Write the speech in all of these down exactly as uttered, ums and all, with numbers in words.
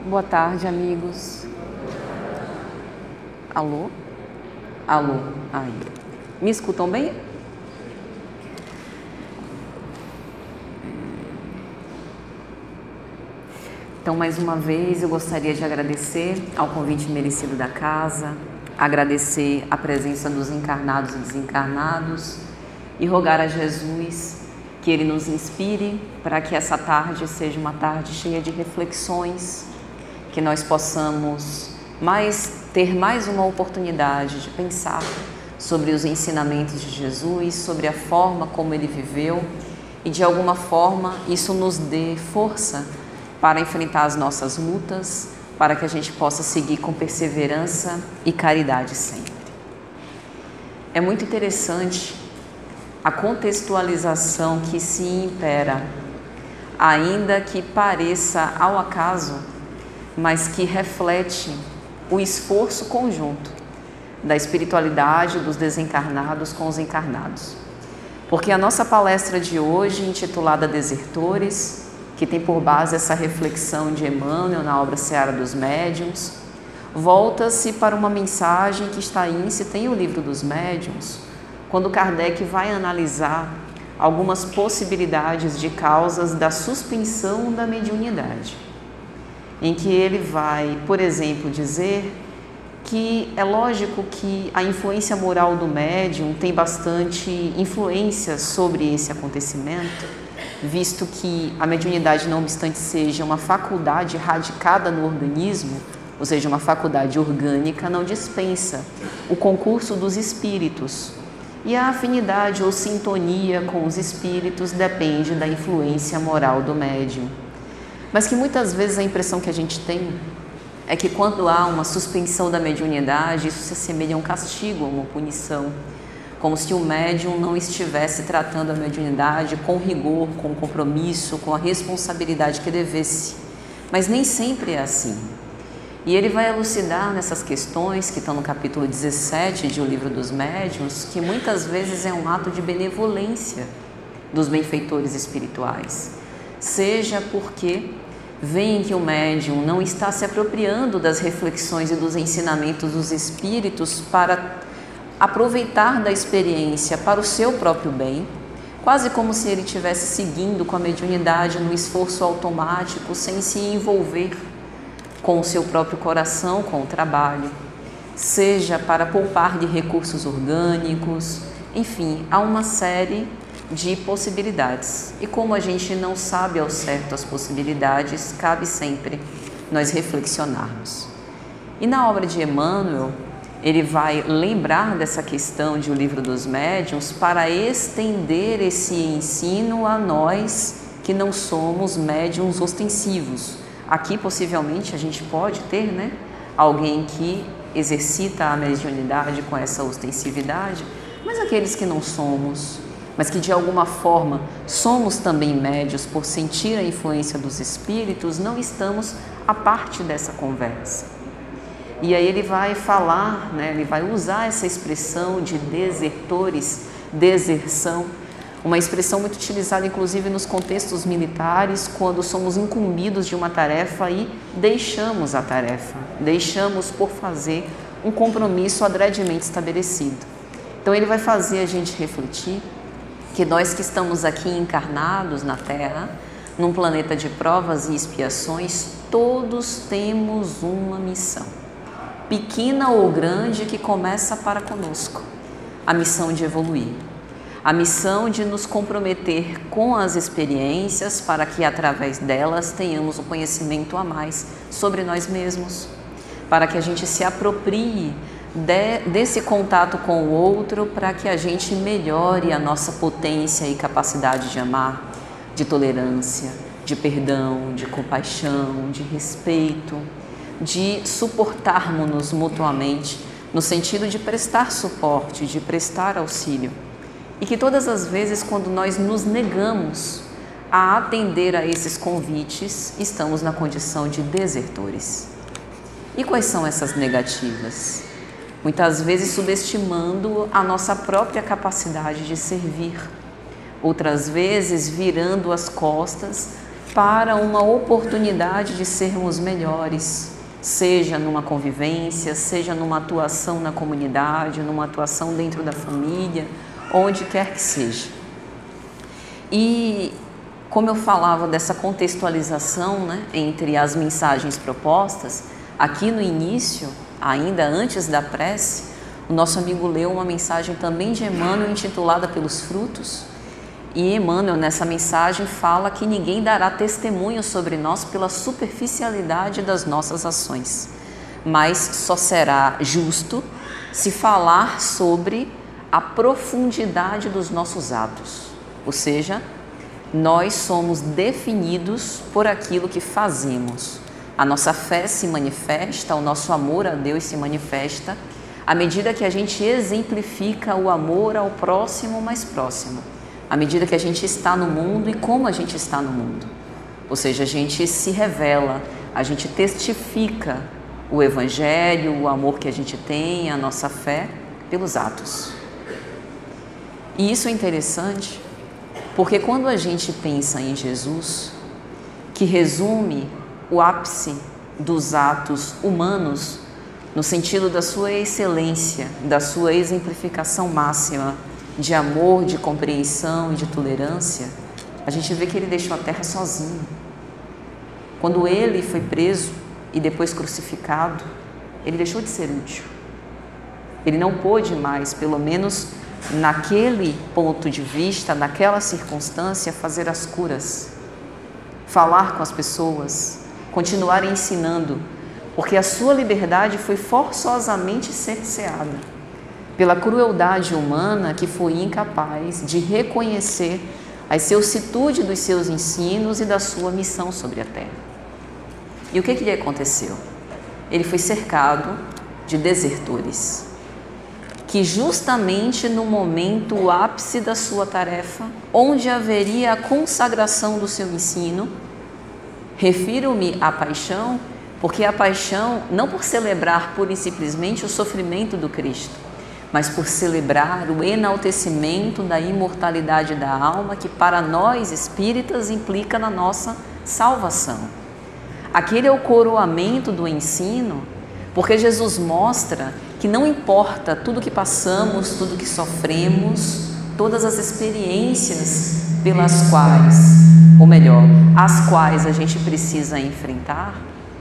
Boa tarde, amigos. Alô? Alô? Aí. Me escutam bem? Então, mais uma vez, eu gostaria de agradecer ao convite merecido da casa, agradecer a presença dos encarnados e desencarnados e rogar a Jesus que Ele nos inspire para que essa tarde seja uma tarde cheia de reflexões, que nós possamos mais, ter mais uma oportunidade de pensar sobre os ensinamentos de Jesus, sobre a forma como Ele viveu e, de alguma forma, isso nos dê força para enfrentar as nossas lutas, para que a gente possa seguir com perseverança e caridade sempre. É muito interessante a contextualização que se impera, ainda que pareça ao acaso, mas que reflete o esforço conjunto da espiritualidade dos desencarnados com os encarnados. Porque a nossa palestra de hoje, intitulada Desertores, que tem por base essa reflexão de Emmanuel na obra Seara dos Médiuns, volta-se para uma mensagem que está íncita em O Livro dos Médiuns, quando Kardec vai analisar algumas possibilidades de causas da suspensão da mediunidade, em que ele vai, por exemplo, dizer que é lógico que a influência moral do médium tem bastante influência sobre esse acontecimento, visto que a mediunidade, não obstante seja uma faculdade radicada no organismo, ou seja, uma faculdade orgânica, não dispensa o concurso dos espíritos. E a afinidade ou sintonia com os espíritos depende da influência moral do médium. Mas que muitas vezes a impressão que a gente tem é que quando há uma suspensão da mediunidade, isso se assemelha a um castigo, a uma punição, como se o médium não estivesse tratando a mediunidade com rigor, com compromisso, com a responsabilidade que devesse. Mas nem sempre é assim. E ele vai elucidar nessas questões que estão no capítulo dezessete de O Livro dos Médiuns, que muitas vezes é um ato de benevolência dos benfeitores espirituais, seja porque veem que o médium não está se apropriando das reflexões e dos ensinamentos dos espíritos para aproveitar da experiência para o seu próprio bem, quase como se ele estivesse seguindo com a mediunidade no esforço automático, sem se envolver com o seu próprio coração, com o trabalho, seja para poupar de recursos orgânicos, enfim, há uma série de possibilidades. E como a gente não sabe ao certo as possibilidades, cabe sempre nós reflexionarmos. E na obra de Emmanuel, ele vai lembrar dessa questão de O Livro dos Médiuns para estender esse ensino a nós que não somos médiuns ostensivos. Aqui, possivelmente, a gente pode ter, né, alguém que exercita a mediunidade com essa ostensividade, mas aqueles que não somos, mas que de alguma forma somos também médios por sentir a influência dos espíritos, não estamos à parte dessa conversa. E aí ele vai falar, né, ele vai usar essa expressão de desertores, deserção, uma expressão muito utilizada inclusive nos contextos militares, quando somos incumbidos de uma tarefa e deixamos a tarefa, deixamos por fazer um compromisso adredemente estabelecido. Então ele vai fazer a gente refletir que nós que estamos aqui encarnados na Terra, num planeta de provas e expiações, todos temos uma missão, pequena ou grande, que começa para conosco, a missão de evoluir. A missão de nos comprometer com as experiências para que, através delas, tenhamos um conhecimento a mais sobre nós mesmos, para que a gente se aproprie de, desse contato com o outro, para que a gente melhore a nossa potência e capacidade de amar, de tolerância, de perdão, de compaixão, de respeito, de suportarmos-nos mutuamente, no sentido de prestar suporte, de prestar auxílio. E que todas as vezes, quando nós nos negamos a atender a esses convites, estamos na condição de desertores. E quais são essas negativas? Muitas vezes subestimando a nossa própria capacidade de servir, outras vezes virando as costas para uma oportunidade de sermos melhores, seja numa convivência, seja numa atuação na comunidade, numa atuação dentro da família, onde quer que seja. E como eu falava dessa contextualização, né, entre as mensagens propostas, aqui no início, ainda antes da prece, o nosso amigo leu uma mensagem também de Emmanuel intitulada Pelos Frutos. E Emmanuel, nessa mensagem, fala que ninguém dará testemunho sobre nós pela superficialidade das nossas ações, mas só será justo se falar sobre a profundidade dos nossos atos. Ou seja, nós somos definidos por aquilo que fazemos. A nossa fé se manifesta, o nosso amor a Deus se manifesta à medida que a gente exemplifica o amor ao próximo mais próximo, à medida que a gente está no mundo e como a gente está no mundo. Ou seja, a gente se revela, a gente testifica o Evangelho, o amor que a gente tem, a nossa fé, pelos atos. E isso é interessante, porque quando a gente pensa em Jesus, que resume o ápice dos atos humanos, no sentido da sua excelência, da sua exemplificação máxima, de amor, de compreensão e de tolerância, a gente vê que ele deixou a terra sozinho. Quando ele foi preso e depois crucificado, ele deixou de ser útil. Ele não pôde mais, pelo menos naquele ponto de vista, naquela circunstância, fazer as curas, falar com as pessoas, continuar ensinando, porque a sua liberdade foi forçosamente cerceada pela crueldade humana que foi incapaz de reconhecer a excelsitude dos seus ensinos e da sua missão sobre a terra. E o que que lhe aconteceu? Ele foi cercado de desertores, que justamente no momento, o ápice da sua tarefa, onde haveria a consagração do seu ensino, refiro-me à paixão, porque a paixão, não por celebrar pura e simplesmente o sofrimento do Cristo, mas por celebrar o enaltecimento da imortalidade da alma, que para nós espíritas implica na nossa salvação. Aquele é o coroamento do ensino, porque Jesus mostra que não importa tudo que passamos, tudo que sofremos, todas as experiências pelas quais, ou melhor, as quais a gente precisa enfrentar,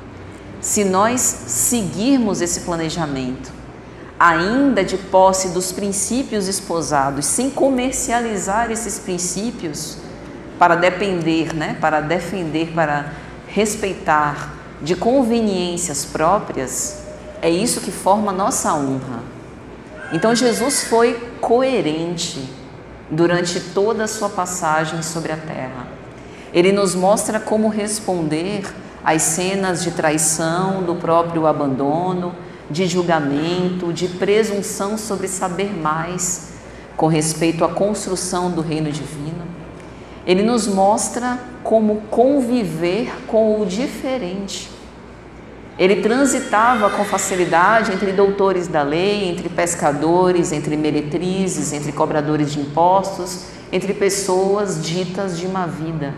se nós seguirmos esse planejamento, ainda de posse dos princípios esposados, sem comercializar esses princípios para depender, né, para defender, para respeitar de conveniências próprias, é isso que forma a nossa honra. Então Jesus foi coerente durante toda a sua passagem sobre a terra. Ele nos mostra como responder às cenas de traição, do próprio abandono, de julgamento, de presunção sobre saber mais com respeito à construção do reino divino. Ele nos mostra como conviver com o diferente. Ele transitava com facilidade entre doutores da lei, entre pescadores, entre meretrizes, entre cobradores de impostos, entre pessoas ditas de má vida.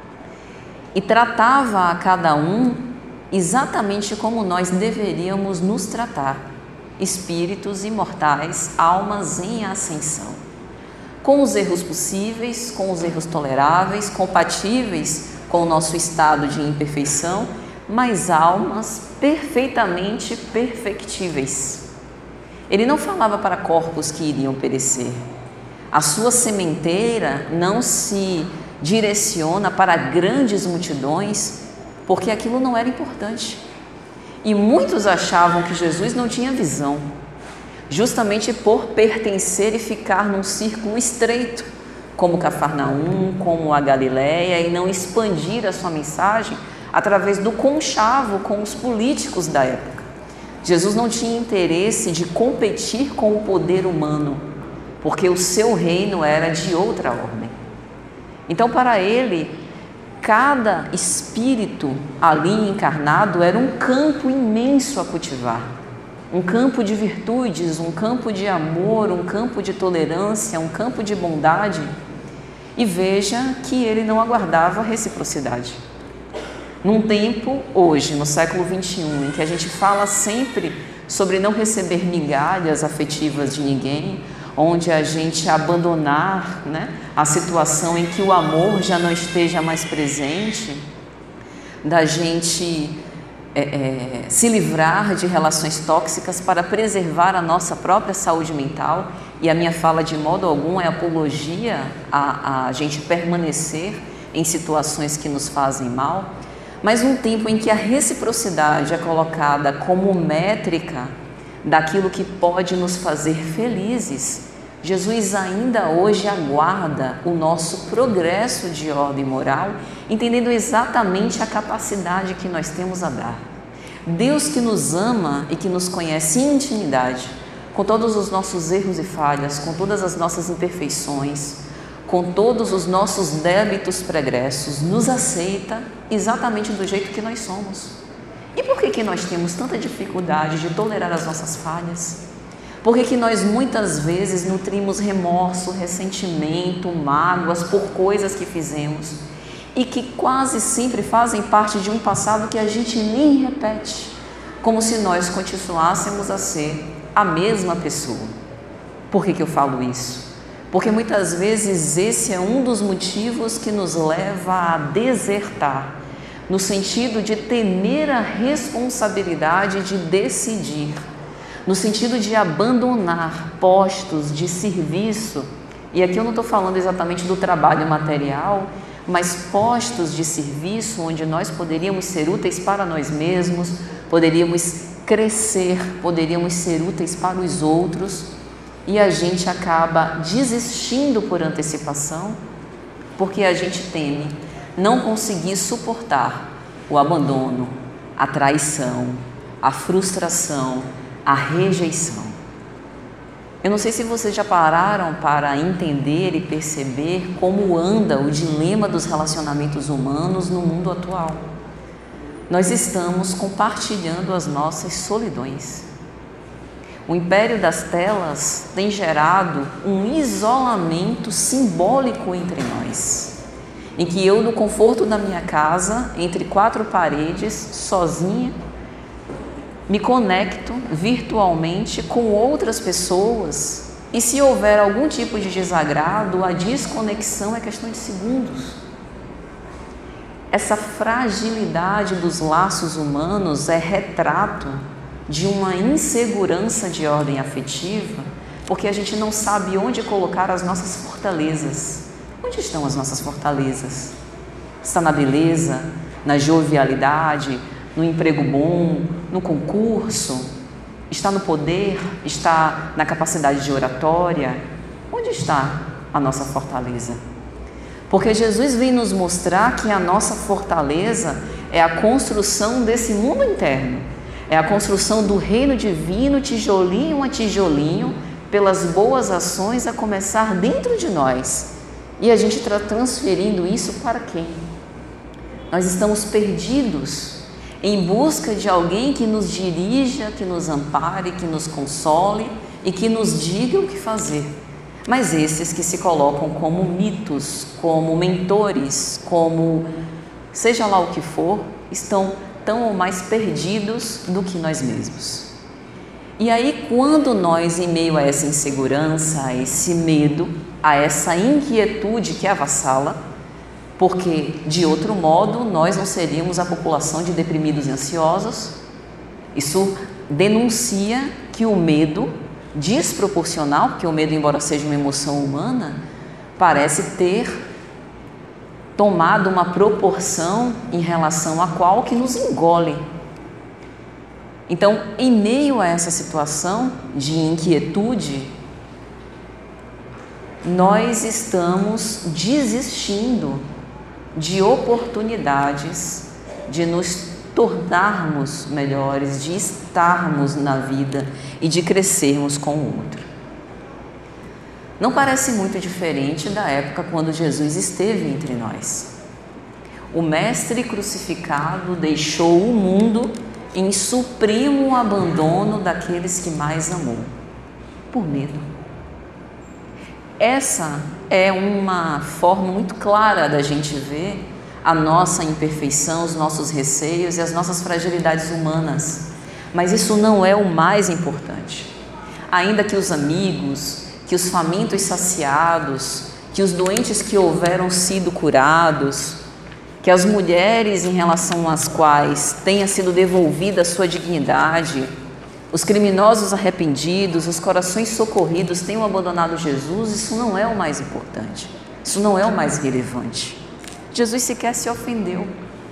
E tratava a cada um exatamente como nós deveríamos nos tratar, espíritos imortais, almas em ascensão, com os erros possíveis, com os erros toleráveis, compatíveis com o nosso estado de imperfeição, mas almas perfeitamente perfectíveis. Ele não falava para corpos que iriam perecer. A sua sementeira não se direciona para grandes multidões, porque aquilo não era importante. E muitos achavam que Jesus não tinha visão, justamente por pertencer e ficar num círculo estreito, como Cafarnaum, como a Galileia, e não expandir a sua mensagem através do conchavo com os políticos da época. Jesus não tinha interesse de competir com o poder humano, porque o seu reino era de outra ordem. Então, para ele, cada espírito ali encarnado era um campo imenso a cultivar, um campo de virtudes, um campo de amor, um campo de tolerância, um campo de bondade. e veja que ele não aguardava reciprocidade. Num tempo, hoje, no século vinte e um, em que a gente fala sempre sobre não receber migalhas afetivas de ninguém, onde a gente abandonar, né, a situação em que o amor já não esteja mais presente, da gente é, é, se livrar de relações tóxicas para preservar a nossa própria saúde mental, e a minha fala de modo algum é apologia a, a gente permanecer em situações que nos fazem mal, mas um tempo em que a reciprocidade é colocada como métrica daquilo que pode nos fazer felizes. Jesus ainda hoje aguarda o nosso progresso de ordem moral, entendendo exatamente a capacidade que nós temos a dar. Deus que nos ama e que nos conhece em intimidade, com todos os nossos erros e falhas, com todas as nossas imperfeições, com todos os nossos débitos pregressos, nos aceita exatamente do jeito que nós somos. E por que que nós temos tanta dificuldade de tolerar as nossas falhas? Por que que nós muitas vezes nutrimos remorso, ressentimento, mágoas por coisas que fizemos e que quase sempre fazem parte de um passado que a gente nem repete, como se nós continuássemos a ser a mesma pessoa? Por que que eu falo isso? Porque muitas vezes esse é um dos motivos que nos leva a desertar, no sentido de temer a responsabilidade de decidir, no sentido de abandonar postos de serviço, e aqui eu não estou falando exatamente do trabalho material, mas postos de serviço onde nós poderíamos ser úteis para nós mesmos, poderíamos crescer, poderíamos ser úteis para os outros, e a gente acaba desistindo por antecipação, porque a gente teme não conseguir suportar o abandono, a traição, a frustração, a rejeição. Eu não sei se vocês já pararam para entender e perceber como anda o dilema dos relacionamentos humanos no mundo atual. Nós estamos compartilhando as nossas solidões. O império das telas tem gerado um isolamento simbólico entre nós, em que eu, no conforto da minha casa, entre quatro paredes, sozinha, me conecto virtualmente com outras pessoas, e se houver algum tipo de desagrado, a desconexão é questão de segundos. Essa fragilidade dos laços humanos é retrato de uma insegurança de ordem afetiva, porque a gente não sabe onde colocar as nossas fortalezas. Onde estão as nossas fortalezas? Está na beleza, na jovialidade, no emprego bom, no concurso? Está no poder? Está na capacidade de oratória? Onde está a nossa fortaleza? Porque Jesus vem nos mostrar que a nossa fortaleza é a construção desse mundo interno, é a construção do reino divino, tijolinho a tijolinho, pelas boas ações a começar dentro de nós. E a gente está transferindo isso para quem? Nós estamos perdidos em busca de alguém que nos dirija, que nos ampare, que nos console e que nos diga o que fazer. Mas esses que se colocam como mitos, como mentores, como seja lá o que for, estão tão ou mais perdidos do que nós mesmos. E aí, quando nós, em meio a essa insegurança, a esse medo, a essa inquietude que avassala, porque de outro modo nós não seríamos a população de deprimidos e ansiosos, isso denuncia que o medo desproporcional, porque o medo, embora seja uma emoção humana, parece ter tomado uma proporção em relação a qual que nos engole. Então, em meio a essa situação de inquietude, nós estamos desistindo de oportunidades de nos tornarmos melhores, de estarmos na vida e de crescermos com o outro. Não parece muito diferente da época quando Jesus esteve entre nós. O Mestre crucificado deixou o mundo em supremo abandono daqueles que mais amou, por medo. Essa é uma forma muito clara da gente ver a nossa imperfeição, os nossos receios e as nossas fragilidades humanas. Mas isso não é o mais importante. Ainda que os amigos, que os famintos saciados, que os doentes que houveram sido curados, que as mulheres em relação às quais tenha sido devolvida a sua dignidade, os criminosos arrependidos, os corações socorridos tenham abandonado Jesus, isso não é o mais importante, isso não é o mais relevante. Jesus sequer se ofendeu.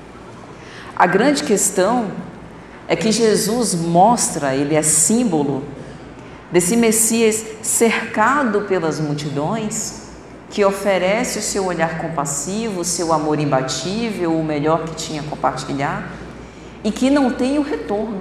A grande questão é que Jesus mostra, ele é símbolo desse Messias cercado pelas multidões, que oferece o seu olhar compassivo, o seu amor imbatível, o melhor que tinha a compartilhar, e que não tem o retorno.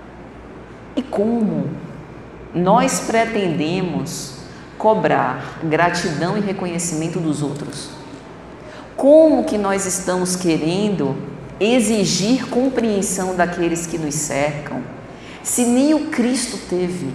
E como nós pretendemos cobrar gratidão e reconhecimento dos outros? Como que nós estamos querendo exigir compreensão daqueles que nos cercam, se nem o Cristo teve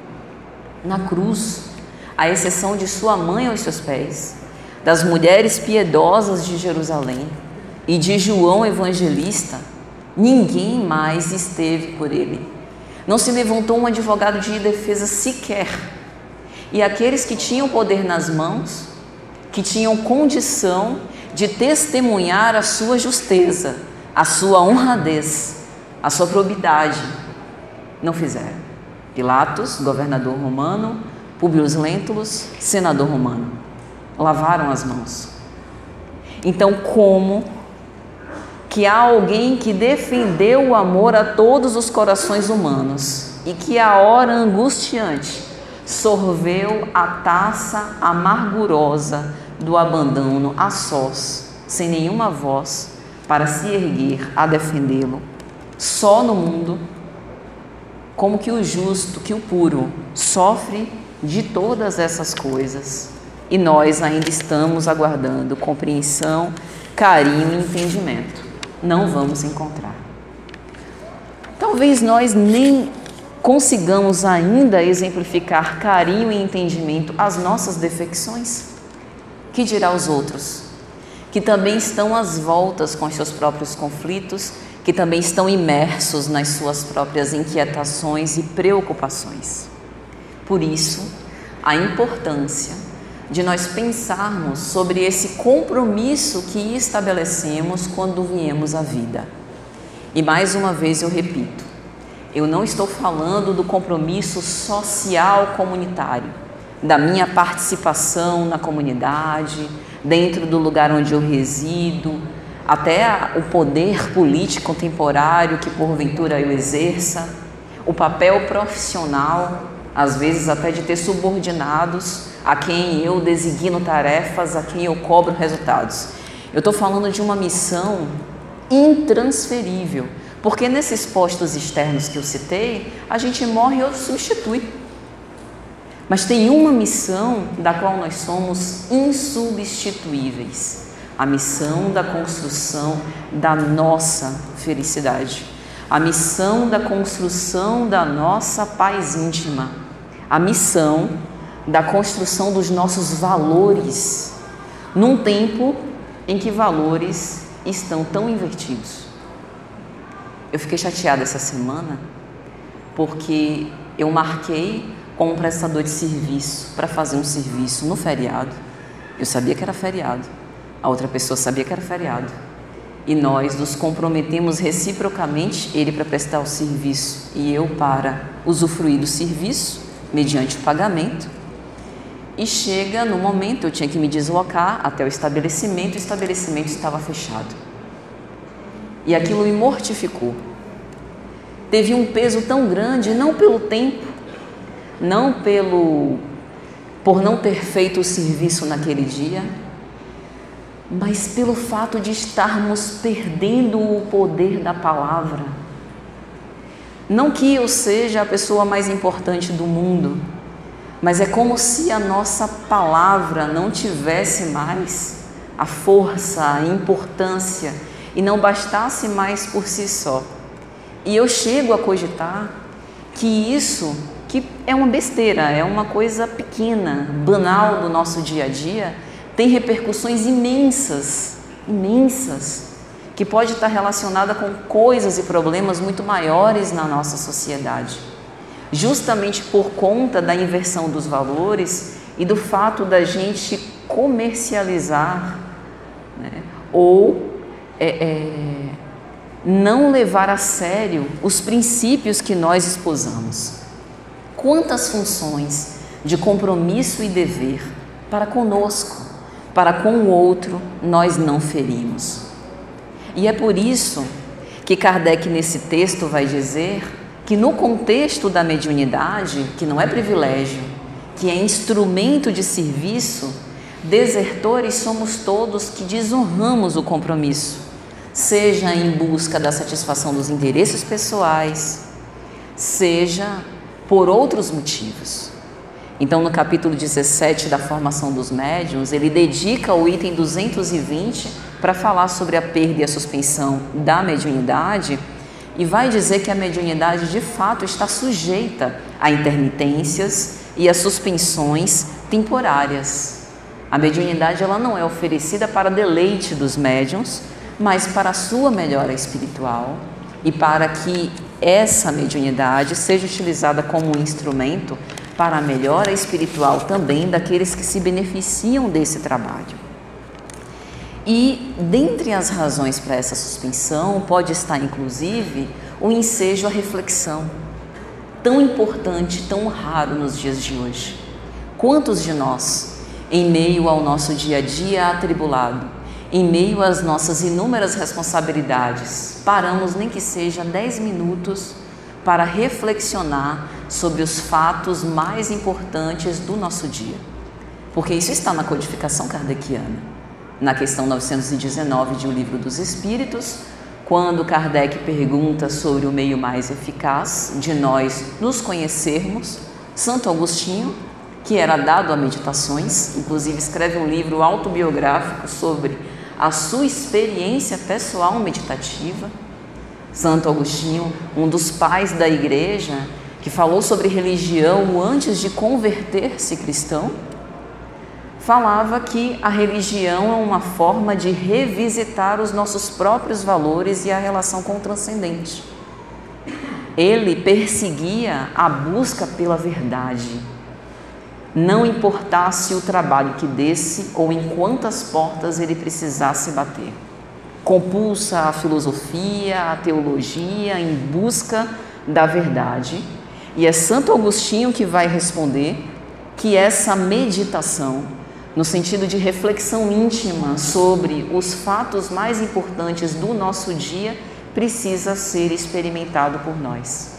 na cruz, à exceção de sua mãe aos seus pés, das mulheres piedosas de Jerusalém e de João Evangelista, ninguém mais esteve por ele. Não se levantou um advogado de defesa sequer. E aqueles que tinham poder nas mãos, que tinham condição de testemunhar a sua justeza, a sua honradez, a sua probidade, não fizeram. Pilatos, governador romano, Públio Lentulus, senador romano, lavaram as mãos. Então, como que há alguém que defendeu o amor a todos os corações humanos e que a hora angustiante sorveu a taça amargurosa do abandono a sós, sem nenhuma voz, para se erguer a defendê-lo, só no mundo, como que o justo, que o puro, sofre de todas essas coisas, e nós ainda estamos aguardando compreensão, carinho e entendimento. Não vamos encontrar. Talvez nós nem consigamos ainda exemplificar carinho e entendimento às nossas defecções. Que dirá os outros, que também estão às voltas com os seus próprios conflitos, que também estão imersos nas suas próprias inquietações e preocupações. Por isso, a importância de nós pensarmos sobre esse compromisso que estabelecemos quando viemos à vida. E mais uma vez eu repito, eu não estou falando do compromisso social comunitário, da minha participação na comunidade, dentro do lugar onde eu resido, até o poder político temporário que porventura eu exerça, o papel profissional, às vezes até de ter subordinados a quem eu designo tarefas, a quem eu cobro resultados. Eu estou falando de uma missão intransferível, porque nesses postos externos que eu citei, a gente morre e outro substitui. Mas tem uma missão da qual nós somos insubstituíveis, a missão da construção da nossa felicidade, a missão da construção da nossa paz íntima, a missão da construção dos nossos valores, num tempo em que valores estão tão invertidos. Eu fiquei chateada essa semana porque eu marquei com um prestador de serviço para fazer um serviço no feriado. Eu sabia que era feriado, a outra pessoa sabia que era feriado. E nós nos comprometemos reciprocamente, ele para prestar o serviço e eu para usufruir do serviço, mediante o pagamento. E chega no momento, eu tinha que me deslocar até o estabelecimento, o estabelecimento estava fechado. E aquilo me mortificou. Teve um peso tão grande, não pelo tempo, não pelo por não ter feito o serviço naquele dia, mas pelo fato de estarmos perdendo o poder da palavra. Não que eu seja a pessoa mais importante do mundo, mas é como se a nossa palavra não tivesse mais a força, a importância e não bastasse mais por si só. E eu chego a cogitar que isso que é uma besteira, é uma coisa pequena, banal do nosso dia a dia, tem repercussões imensas, imensas, que pode estar relacionada com coisas e problemas muito maiores na nossa sociedade. Justamente por conta da inversão dos valores e do fato da gente comercializar, né, ou é, é, não levar a sério os princípios que nós esposamos. Quantas funções de compromisso e dever para conosco, para com o outro, nós não ferimos. E é por isso que Kardec nesse texto vai dizer que no contexto da mediunidade, que não é privilégio, que é instrumento de serviço, desertores somos todos que desonramos o compromisso, seja em busca da satisfação dos interesses pessoais, seja por outros motivos. Então, no capítulo dezessete da formação dos médiuns, ele dedica o item duzentos e vinte para falar sobre a perda e a suspensão da mediunidade e vai dizer que a mediunidade de fato está sujeita a intermitências e a suspensões temporárias. A mediunidade ela não é oferecida para deleite dos médiuns, mas para a sua melhora espiritual e para que essa mediunidade seja utilizada como um instrumento para a melhora espiritual também daqueles que se beneficiam desse trabalho. E, dentre as razões para essa suspensão, pode estar, inclusive, o ensejo à reflexão, tão importante, tão raro nos dias de hoje. Quantos de nós, em meio ao nosso dia a dia atribulado, em meio às nossas inúmeras responsabilidades, paramos nem que seja dez minutos para reflexionar sobre os fatos mais importantes do nosso dia? Porque isso está na codificação kardeciana, na questão novecentos e dezenove de O Livro dos Espíritos, quando Kardec pergunta sobre o meio mais eficaz de nós nos conhecermos, Santo Agostinho, que era dado a meditações, inclusive escreve um livro autobiográfico sobre a sua experiência pessoal meditativa. Santo Agostinho, um dos pais da igreja, que falou sobre religião antes de converter-se cristão, falava que a religião é uma forma de revisitar os nossos próprios valores e a relação com o transcendente. Ele perseguia a busca pela verdade, não importasse o trabalho que desse ou em quantas portas ele precisasse bater. Compulsa a filosofia, a teologia em busca da verdade. E é Santo Agostinho que vai responder que essa meditação, no sentido de reflexão íntima sobre os fatos mais importantes do nosso dia, precisa ser experimentado por nós.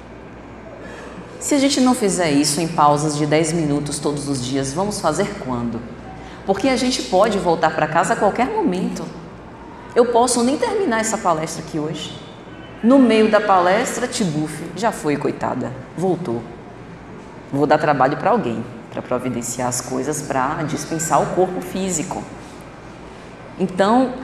Se a gente não fizer isso em pausas de dez minutos todos os dias, vamos fazer quando? Porque a gente pode voltar para casa a qualquer momento. Eu posso nem terminar essa palestra aqui hoje. No meio da palestra, tibufe, já foi, coitada, voltou. Vou dar trabalho para alguém, para providenciar as coisas, para dispensar o corpo físico. Então,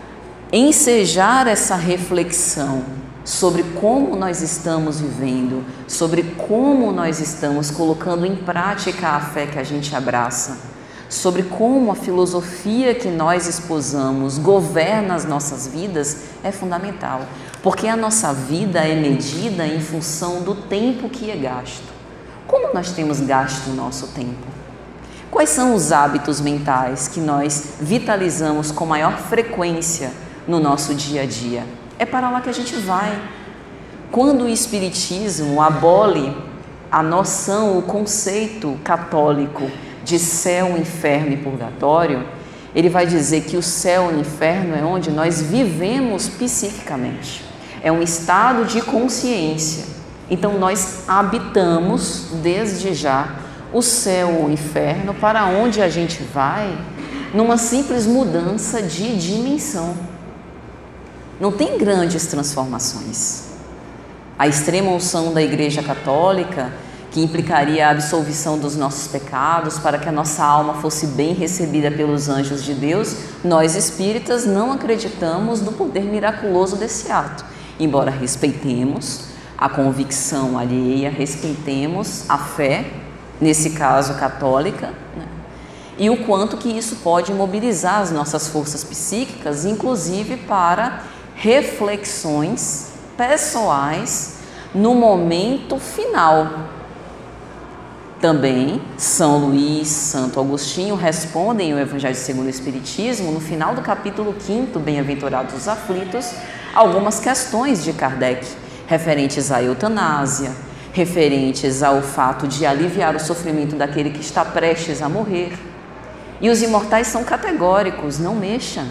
ensejar essa reflexão sobre como nós estamos vivendo, sobre como nós estamos colocando em prática a fé que a gente abraça, sobre como a filosofia que nós esposamos governa as nossas vidas, é fundamental, porque a nossa vida é medida em função do tempo que é gasto. Como nós temos gasto o nosso tempo? Quais são os hábitos mentais que nós vitalizamos com maior frequência no nosso dia a dia? É para lá que a gente vai. Quando o Espiritismo abole a noção, o conceito católico de céu, inferno e purgatório, ele vai dizer que o céu e o inferno é onde nós vivemos psiquicamente. É um estado de consciência. Então nós habitamos desde já o céu ou o inferno, para onde a gente vai numa simples mudança de dimensão. Não tem grandes transformações. A extrema unção da Igreja Católica, que implicaria a absolvição dos nossos pecados para que a nossa alma fosse bem recebida pelos anjos de Deus, nós espíritas não acreditamos no poder miraculoso desse ato, embora respeitemos, a convicção alheia, respeitemos a fé, nesse caso católica, né? E o quanto que isso pode mobilizar as nossas forças psíquicas, inclusive para reflexões pessoais no momento final. Também São Luís, Santo Agostinho respondem o Evangelho segundo o Espiritismo, no final do capítulo quinto, Bem-aventurados os aflitos, algumas questões de Kardec, referentes à eutanásia, referentes ao fato de aliviar o sofrimento daquele que está prestes a morrer. E os imortais são categóricos, não mexa.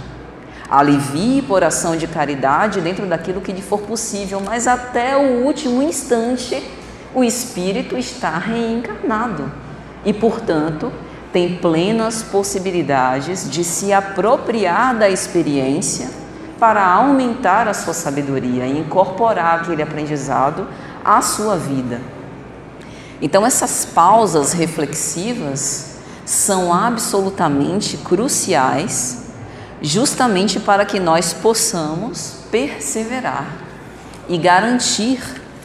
Alivie por ação de caridade dentro daquilo que lhe for possível, mas até o último instante o espírito está reencarnado e, portanto, tem plenas possibilidades de se apropriar da experiência para aumentar a sua sabedoria e incorporar aquele aprendizado à sua vida. Então, essas pausas reflexivas são absolutamente cruciais, justamente para que nós possamos perseverar e garantir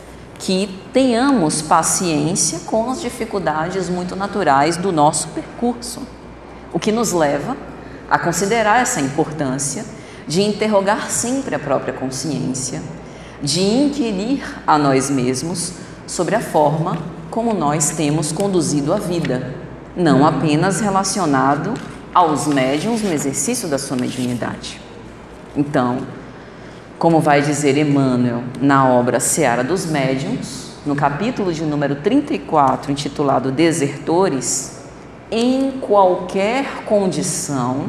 que tenhamos paciência com as dificuldades muito naturais do nosso percurso, o que nos leva a considerar essa importância de interrogar sempre a própria consciência, de inquirir a nós mesmos sobre a forma como nós temos conduzido a vida, não apenas relacionado aos médiuns no exercício da sua mediunidade. Então, como vai dizer Emmanuel na obra Seara dos Médiuns, no capítulo de número trinta e quatro, intitulado Desertores, em qualquer condição,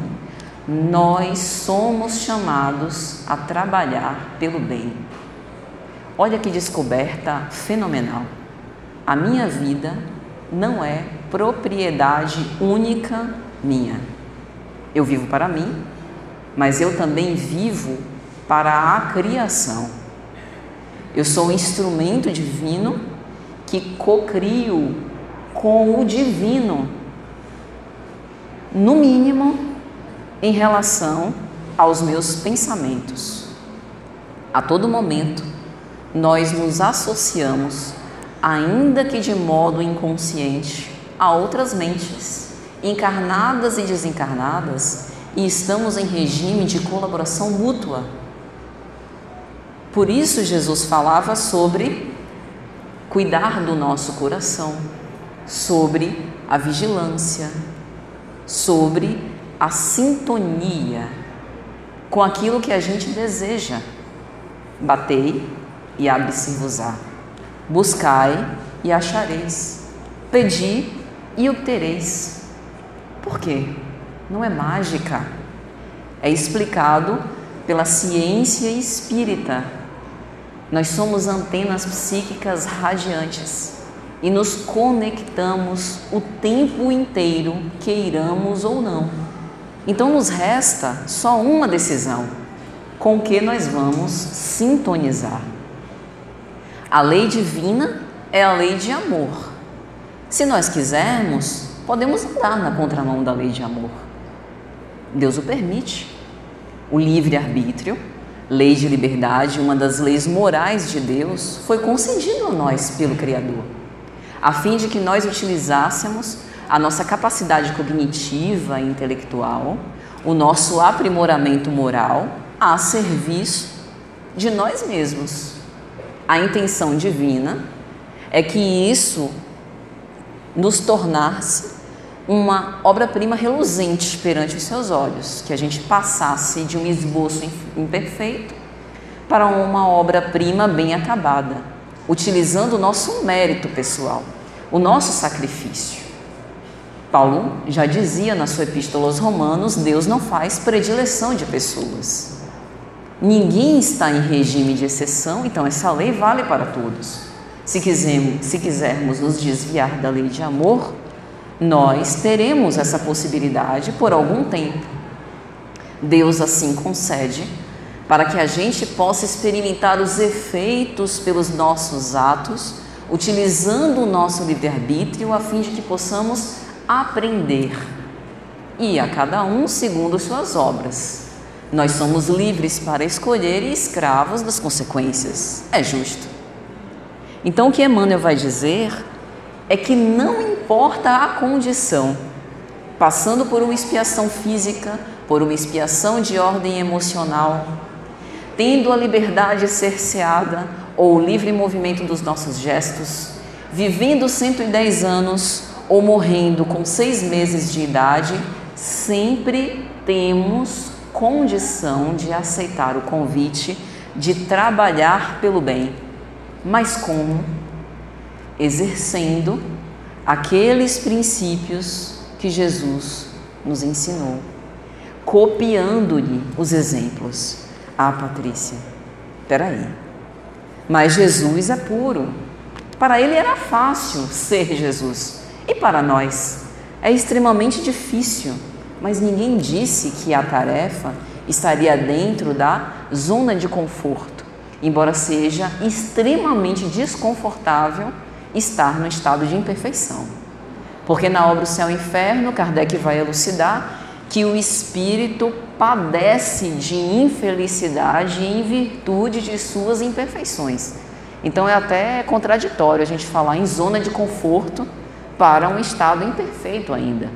nós somos chamados a trabalhar pelo bem. Olha que descoberta fenomenal. A minha vida não é propriedade única minha. Eu vivo para mim, mas eu também vivo para a criação. Eu sou um instrumento divino que cocrio com o divino, no mínimo, em relação aos meus pensamentos. A todo momento, nós nos associamos, ainda que de modo inconsciente, a outras mentes, encarnadas e desencarnadas, e estamos em regime de colaboração mútua. Por isso Jesus falava sobre cuidar do nosso coração, sobre a vigilância, sobre a sintonia com aquilo que a gente deseja. Batei e abre-se-vos-á. Buscai e achareis. Pedi e obtereis. Por quê? Não é mágica. É explicado pela ciência espírita. Nós somos antenas psíquicas radiantes e nos conectamos o tempo inteiro, queiramos ou não. Então nos resta só uma decisão: com que nós vamos sintonizar. A lei divina é a lei de amor. Se nós quisermos, podemos andar na contramão da lei de amor. Deus o permite. O livre-arbítrio, lei de liberdade, uma das leis morais de Deus, foi concedido a nós pelo Criador, a fim de que nós utilizássemos a nossa capacidade cognitiva e intelectual, o nosso aprimoramento moral a serviço de nós mesmos. A intenção divina é que isso nos tornasse uma obra-prima reluzente perante os seus olhos, que a gente passasse de um esboço imperfeito para uma obra-prima bem acabada, utilizando o nosso mérito pessoal, o nosso sacrifício. Paulo já dizia na sua epístola aos Romanos: Deus não faz predileção de pessoas. Ninguém está em regime de exceção, então essa lei vale para todos. Se quisermos, se quisermos nos desviar da lei de amor, nós teremos essa possibilidade por algum tempo. Deus assim concede para que a gente possa experimentar os efeitos pelos nossos atos, utilizando o nosso livre-arbítrio a fim de que possamos aprender, e a cada um segundo suas obras. Nós somos livres para escolher e escravos das consequências. É justo. Então o que Emmanuel vai dizer é que não importa a condição, passando por uma expiação física, por uma expiação de ordem emocional, tendo a liberdade cerceada ou o livre movimento dos nossos gestos, vivendo cento e dez anos ou morrendo com seis meses de idade, sempre temos condição de aceitar o convite de trabalhar pelo bem. Mas como? Exercendo aqueles princípios que Jesus nos ensinou, copiando-lhe os exemplos. Ah, Patrícia, peraí, mas Jesus é puro. Para ele era fácil ser Jesus. E para nós é extremamente difícil. Mas ninguém disse que a tarefa estaria dentro da zona de conforto, embora seja extremamente desconfortável estar no estado de imperfeição. Porque na obra O Céu e o Inferno, Kardec vai elucidar que o espírito padece de infelicidade em virtude de suas imperfeições. Então é até contraditório a gente falar em zona de conforto para um estado imperfeito ainda.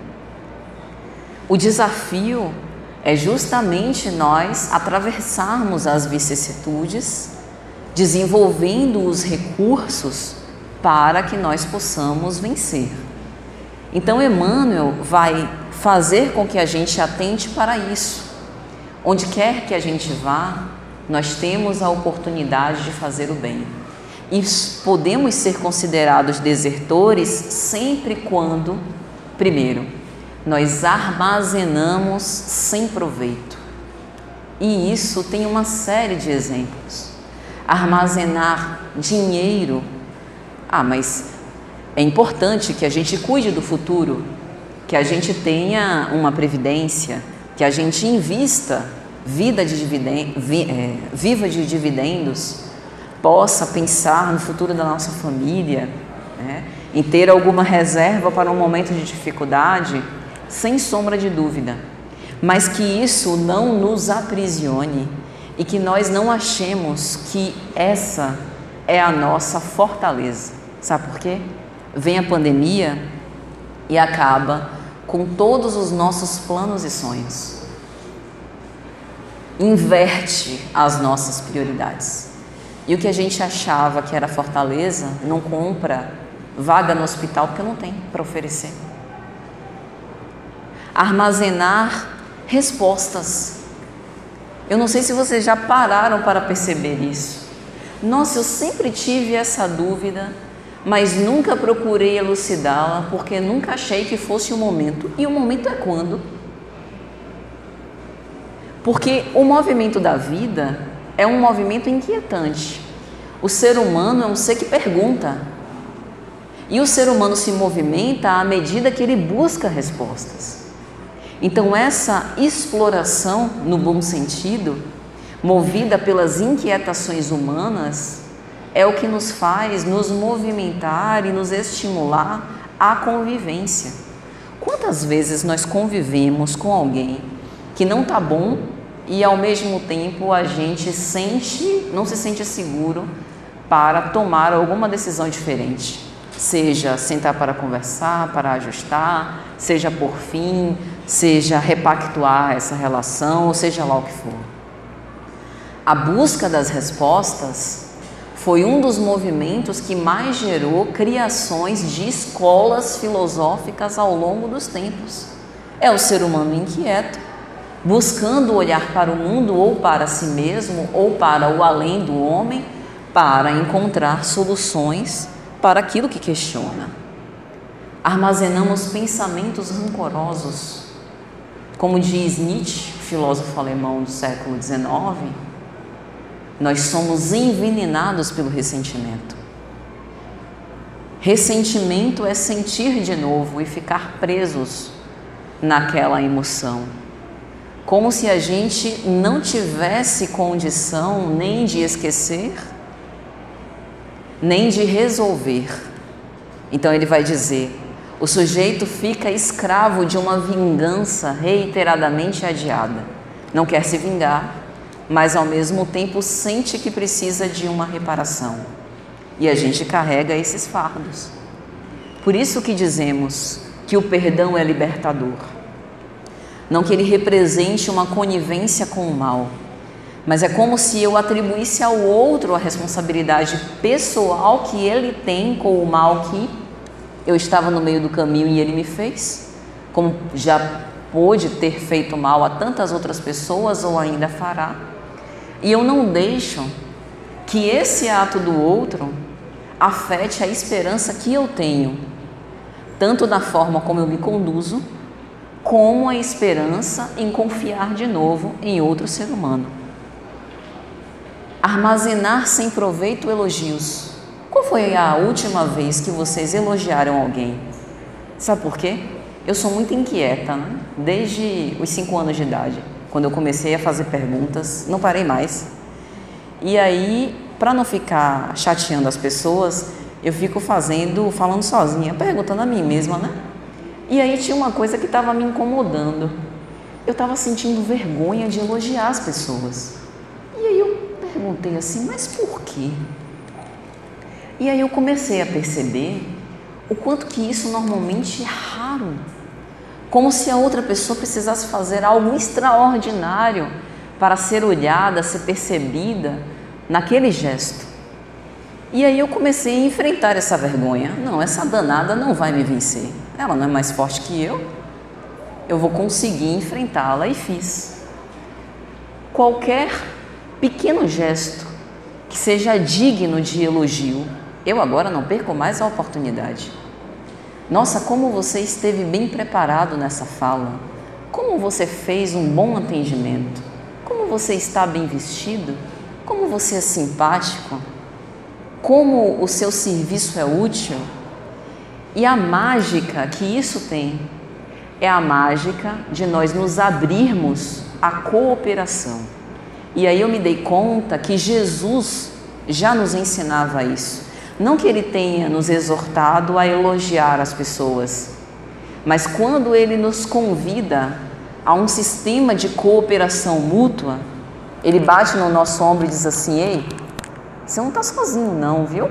O desafio é justamente nós atravessarmos as vicissitudes, desenvolvendo os recursos para que nós possamos vencer. Então Emmanuel vai fazer com que a gente atente para isso. Onde quer que a gente vá, nós temos a oportunidade de fazer o bem. E podemos ser considerados desertores sempre quando, primeiro, nós armazenamos sem proveito. E isso tem uma série de exemplos. Armazenar dinheiro. Ah, mas é importante que a gente cuide do futuro, que a gente tenha uma previdência, que a gente invista vida de dividen- vi- é, viva de dividendos, possa pensar no futuro da nossa família, né, em ter alguma reserva para um momento de dificuldade, sem sombra de dúvida, mas que isso não nos aprisione e que nós não achemos que essa é a nossa fortaleza. Sabe por quê? Vem a pandemia e acaba com todos os nossos planos e sonhos. Inverte as nossas prioridades. E o que a gente achava que era fortaleza, não compra vaga no hospital porque não tem para oferecer. Armazenar respostas. Eu não sei se vocês já pararam para perceber isso. Nossa, eu sempre tive essa dúvida, mas nunca procurei elucidá-la porque nunca achei que fosse o momento. E o momento é quando? Porque o movimento da vida é um movimento inquietante. O ser humano é um ser que pergunta. E o ser humano se movimenta à medida que ele busca respostas. Então essa exploração, no bom sentido, movida pelas inquietações humanas, é o que nos faz nos movimentar e nos estimular à convivência. Quantas vezes nós convivemos com alguém que não está bom e ao mesmo tempo a gente sente, não se sente seguro para tomar alguma decisão diferente? Seja sentar para conversar, para ajustar, seja por fim, seja repactuar essa relação, ou seja lá o que for. A busca das respostas foi um dos movimentos que mais gerou criações de escolas filosóficas ao longo dos tempos. É o ser humano inquieto, buscando olhar para o mundo ou para si mesmo ou para o além do homem, para encontrar soluções para aquilo que questiona. Armazenamos pensamentos rancorosos. Como diz Nietzsche, filósofo alemão do século dezenove, nós somos envenenados pelo ressentimento. Ressentimento é sentir de novo e ficar presos naquela emoção. Como se a gente não tivesse condição nem de esquecer, nem de resolver. Então ele vai dizer, o sujeito fica escravo de uma vingança reiteradamente adiada. Não quer se vingar, mas ao mesmo tempo sente que precisa de uma reparação. e a gente carrega esses fardos. Por isso que dizemos que o perdão é libertador. Não que ele represente uma conivência com o mal, mas é como se eu atribuísse ao outro a responsabilidade pessoal que ele tem com o mal que eu estava no meio do caminho e ele me fez, como já pôde ter feito mal a tantas outras pessoas ou ainda fará. E eu não deixo que esse ato do outro afete a esperança que eu tenho, tanto na forma como eu me conduzo, como a esperança em confiar de novo em outro ser humano. Armazenar sem proveito elogios. Qual foi a última vez que vocês elogiaram alguém? Sabe por quê? Eu sou muito inquieta, né? Desde os cinco anos de idade, quando eu comecei a fazer perguntas, não parei mais. E aí, para não ficar chateando as pessoas, eu fico fazendo, falando sozinha, perguntando a mim mesma, né? E aí tinha uma coisa que estava me incomodando. Eu estava sentindo vergonha de elogiar as pessoas. E aí eu perguntei assim, mas por quê? E aí eu comecei a perceber o quanto que isso normalmente é raro. Como se a outra pessoa precisasse fazer algo extraordinário para ser olhada, ser percebida naquele gesto. E aí eu comecei a enfrentar essa vergonha. Não, essa danada não vai me vencer. Ela não é mais forte que eu. Eu vou conseguir enfrentá-la e fiz. Qualquer pequeno gesto que seja digno de elogio, eu agora não perco mais a oportunidade. Nossa, como você esteve bem preparado nessa fala. Como você fez um bom atendimento. Como você está bem vestido. Como você é simpático. Como o seu serviço é útil. E a mágica que isso tem é a mágica de nós nos abrirmos à cooperação. E aí eu me dei conta que Jesus já nos ensinava isso. Não que ele tenha nos exortado a elogiar as pessoas, mas quando ele nos convida a um sistema de cooperação mútua, ele bate no nosso ombro e diz assim, ei, você não está sozinho não, viu?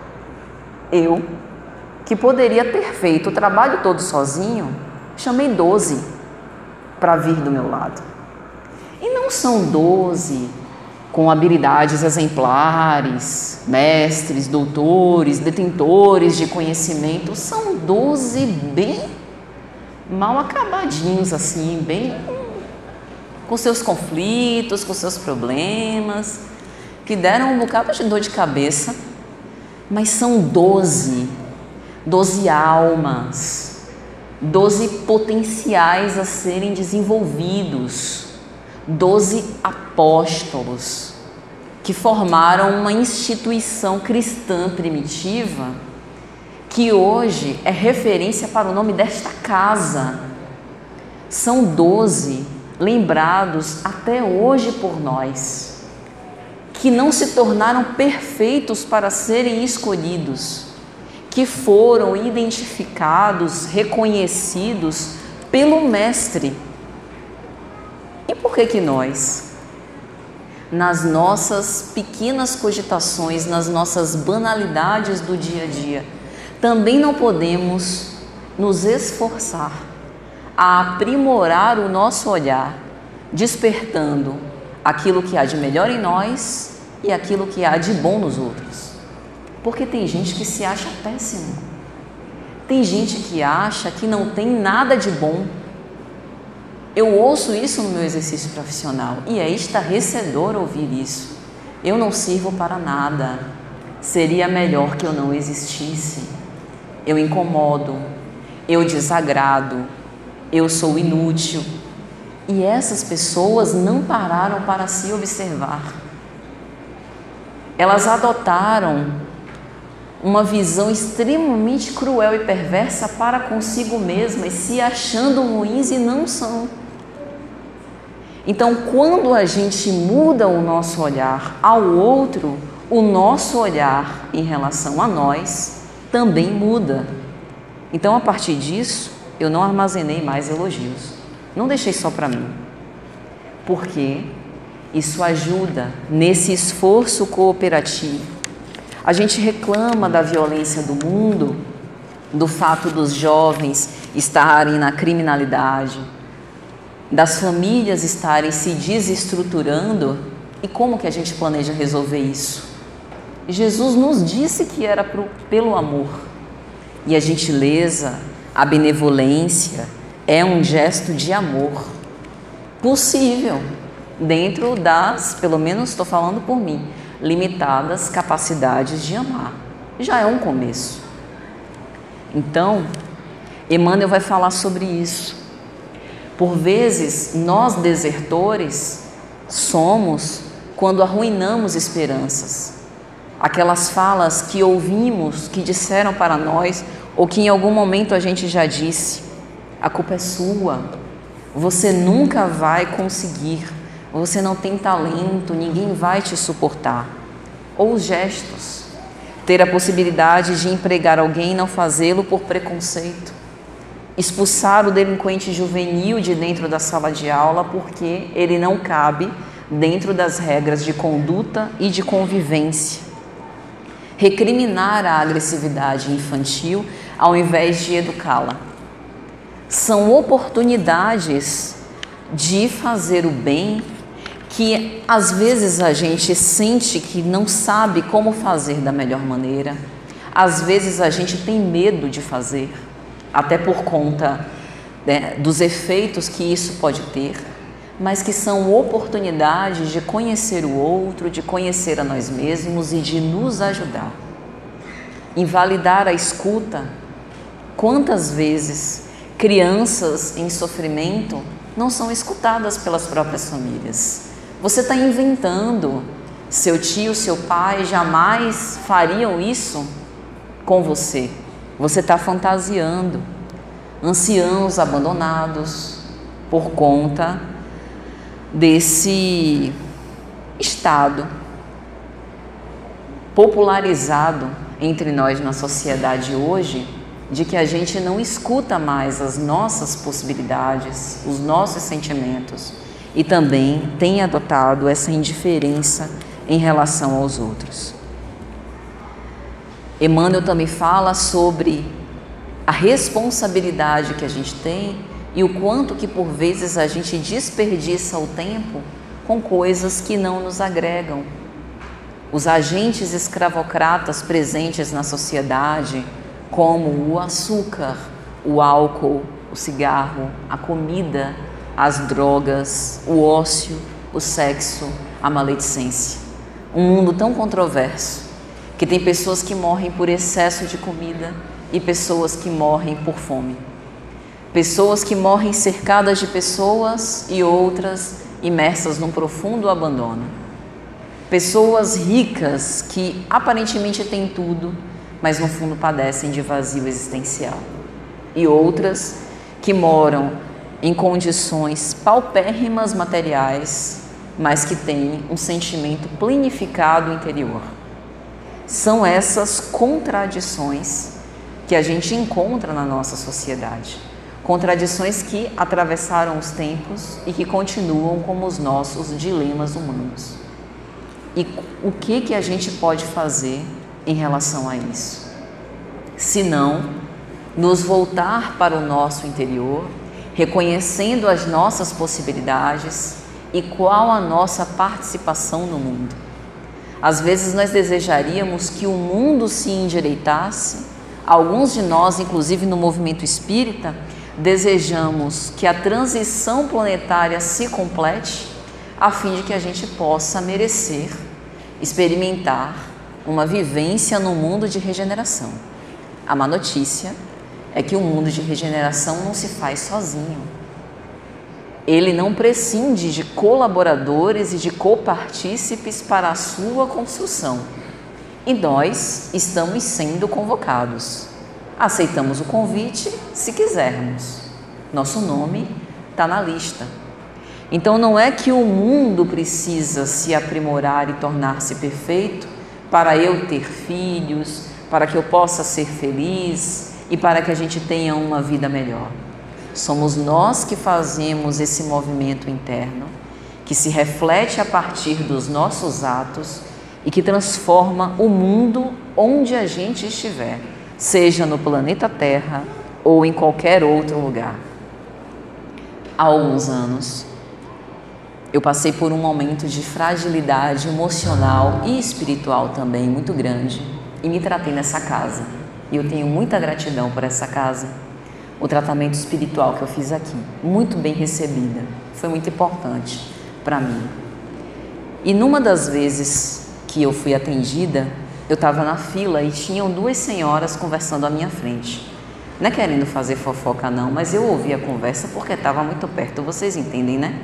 Eu, que poderia ter feito o trabalho todo sozinho, chamei doze para vir do meu lado. E não são doze com habilidades exemplares, mestres, doutores, detentores de conhecimento, são doze bem mal acabadinhos assim, bem com seus conflitos, com seus problemas, que deram um bocado de dor de cabeça, mas são doze, doze almas, doze potenciais a serem desenvolvidos, doze apóstolos que formaram uma instituição cristã primitiva que hoje é referência para o nome desta casa. São doze lembrados até hoje por nós, que não se tornaram perfeitos para serem escolhidos, que foram identificados, reconhecidos pelo Mestre. E por que que nós, nas nossas pequenas cogitações, nas nossas banalidades do dia a dia, também não podemos nos esforçar a aprimorar o nosso olhar, despertando aquilo que há de melhor em nós e aquilo que há de bom nos outros? Porque tem gente que se acha péssimo, tem gente que acha que não tem nada de bom. Eu ouço isso no meu exercício profissional e é estarrecedor ouvir isso. Eu não sirvo para nada, seria melhor que eu não existisse, eu incomodo, eu desagrado, eu sou inútil. E essas pessoas não pararam para se observar. Elas adotaram uma visão extremamente cruel e perversa para consigo mesmas, se achando ruins e não são. Então, quando a gente muda o nosso olhar ao outro, o nosso olhar em relação a nós também muda. Então, a partir disso, eu não armazenei mais elogios. Não deixei só para mim. Porque isso ajuda nesse esforço cooperativo A gente reclama da violência do mundo, do fato dos jovens estarem na criminalidade, das famílias estarem se desestruturando. E como que a gente planeja resolver isso? Jesus nos disse que era pro, pelo amor. E a gentileza, a benevolência é um gesto de amor possível dentro das, pelo menos estou falando por mim, limitadas capacidades de amar. Já é um começo. Então, Emmanuel vai falar sobre isso. Por vezes, nós desertores somos quando arruinamos esperanças. Aquelas falas que ouvimos, que disseram para nós, ou que em algum momento a gente já disse: a culpa é sua, você nunca vai conseguir, você não tem talento, ninguém vai te suportar. Ou os gestos, ter a possibilidade de empregar alguém e não fazê-lo por preconceito, expulsar o delinquente juvenil de dentro da sala de aula porque ele não cabe dentro das regras de conduta e de convivência. Recriminar a agressividade infantil ao invés de educá-la. São oportunidades de fazer o bem que às vezes a gente sente que não sabe como fazer da melhor maneira. Às vezes a gente tem medo de fazer, até por conta, né, dos efeitos que isso pode ter, mas que são oportunidades de conhecer o outro, de conhecer a nós mesmos e de nos ajudar. Invalidar a escuta. Quantas vezes crianças em sofrimento não são escutadas pelas próprias famílias? Você está inventando. Seu tio, seu pai jamais fariam isso com você. Você está fantasiando. Anciãos abandonados por conta desse estado popularizado entre nós na sociedade hoje, de que a gente não escuta mais as nossas possibilidades, os nossos sentimentos, e também tem adotado essa indiferença em relação aos outros. Emmanuel também fala sobre a responsabilidade que a gente tem e o quanto que por vezes a gente desperdiça o tempo com coisas que não nos agregam. Os agentes escravocratas presentes na sociedade, como o açúcar, o álcool, o cigarro, a comida, as drogas, o ócio, o sexo, a maledicência. Um mundo tão controverso, que tem pessoas que morrem por excesso de comida e pessoas que morrem por fome. Pessoas que morrem cercadas de pessoas e outras imersas num profundo abandono. Pessoas ricas que aparentemente têm tudo, mas no fundo padecem de vazio existencial. E outras que moram em condições paupérrimas materiais, mas que têm um sentimento planificado interior. São essas contradições que a gente encontra na nossa sociedade. Contradições que atravessaram os tempos e que continuam como os nossos dilemas humanos. E o que que a gente pode fazer em relação a isso? Se não, nos voltar para o nosso interior, reconhecendo as nossas possibilidades e qual a nossa participação no mundo. Às vezes nós desejaríamos que o mundo se endireitasse. Alguns de nós, inclusive no movimento espírita, desejamos que a transição planetária se complete a fim de que a gente possa merecer, experimentar uma vivência no mundo de regeneração. A má notícia é que o mundo de regeneração não se faz sozinho. Ele não prescinde de colaboradores e de copartícipes para a sua construção. E nós estamos sendo convocados. Aceitamos o convite se quisermos. Nosso nome está na lista. Então não é que o mundo precisa se aprimorar e tornar-se perfeito para eu ter filhos, para que eu possa ser feliz e para que a gente tenha uma vida melhor. Somos nós que fazemos esse movimento interno, que se reflete a partir dos nossos atos e que transforma o mundo onde a gente estiver, seja no planeta Terra ou em qualquer outro lugar. Há alguns anos, eu passei por um momento de fragilidade emocional e espiritual também muito grande e me tratei nessa casa. E eu tenho muita gratidão por essa casa. O tratamento espiritual que eu fiz aqui, muito bem recebida, foi muito importante para mim. E numa das vezes que eu fui atendida, eu estava na fila e tinham duas senhoras conversando à minha frente. Não é querendo fazer fofoca não, mas eu ouvi a conversa porque estava muito perto, vocês entendem, né?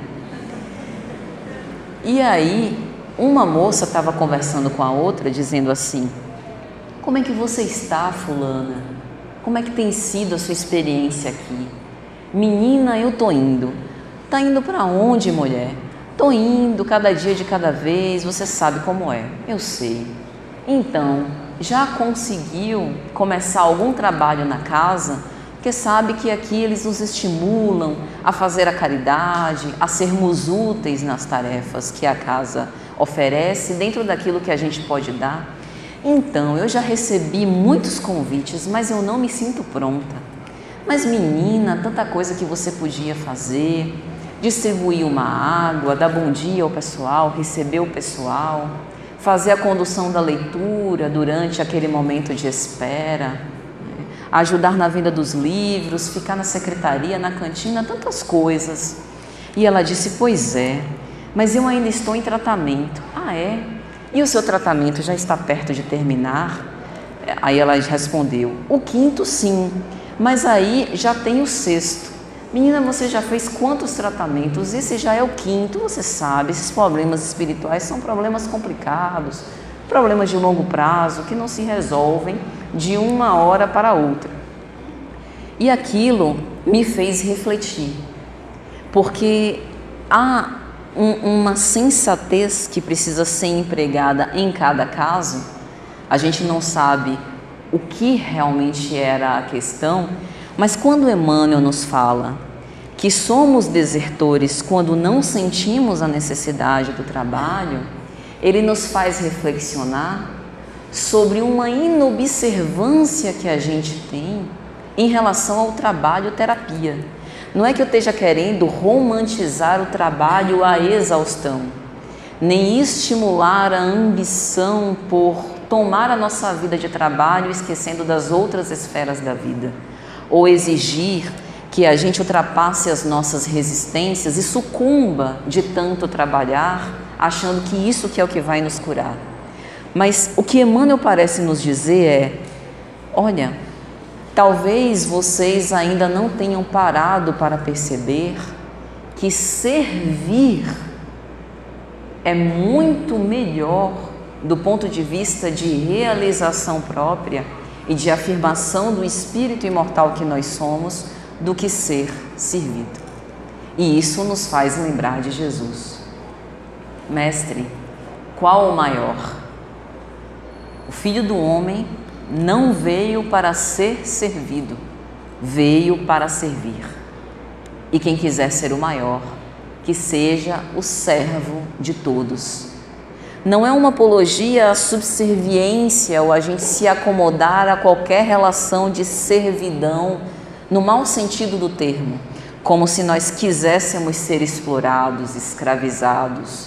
E aí, uma moça estava conversando com a outra, dizendo assim: como é que você está, fulana? Como é que tem sido a sua experiência aqui? Menina, eu tô indo. Tá indo para onde, mulher? Tô indo, cada dia de cada vez, você sabe como é. Eu sei. Então, já conseguiu começar algum trabalho na casa? Porque sabe que aqui eles nos estimulam a fazer a caridade, a sermos úteis nas tarefas que a casa oferece, dentro daquilo que a gente pode dar. Então, eu já recebi muitos convites, mas eu não me sinto pronta. Mas menina, tanta coisa que você podia fazer, distribuir uma água, dar bom dia ao pessoal, receber o pessoal, fazer a condução da leitura durante aquele momento de espera, ajudar na venda dos livros, ficar na secretaria, na cantina, tantas coisas. E ela disse: pois é, mas eu ainda estou em tratamento. Ah, é? E o seu tratamento já está perto de terminar? Aí ela respondeu: o quinto sim, mas aí já tem o sexto. Menina, você já fez quantos tratamentos? Esse já é o quinto, você sabe, esses problemas espirituais são problemas complicados, problemas de longo prazo que não se resolvem de uma hora para outra. E aquilo me fez refletir, porque há um, uma sensatez que precisa ser empregada em cada caso. A gente não sabe o que realmente era a questão, mas quando Emmanuel nos fala que somos desertores quando não sentimos a necessidade do trabalho, ele nos faz reflexionar sobre uma inobservância que a gente tem em relação ao trabalho terapia. Não é que eu esteja querendo romantizar o trabalho à exaustão, nem estimular a ambição por tomar a nossa vida de trabalho esquecendo das outras esferas da vida, ou exigir que a gente ultrapasse as nossas resistências e sucumba de tanto trabalhar, achando que isso que é o que vai nos curar. Mas o que Emmanuel parece nos dizer é: olha, talvez vocês ainda não tenham parado para perceber que servir é muito melhor do ponto de vista de realização própria e de afirmação do espírito imortal que nós somos, do que ser servido. E isso nos faz lembrar de Jesus. Mestre, qual o maior? O Filho do Homem não veio para ser servido, veio para servir. E quem quiser ser o maior, que seja o servo de todos. Não é uma apologia à subserviência ou a gente se acomodar a qualquer relação de servidão, no mau sentido do termo, como se nós quiséssemos ser explorados, escravizados,